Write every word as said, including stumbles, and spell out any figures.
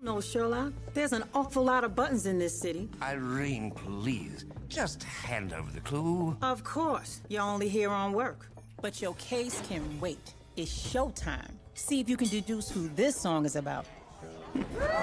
No, Sherlock. There's an awful lot of buttons in this city. Irene, please. Just hand over the clue. Of course. You're only here on work. But your case can wait. It's showtime. See if you can deduce who this song is about.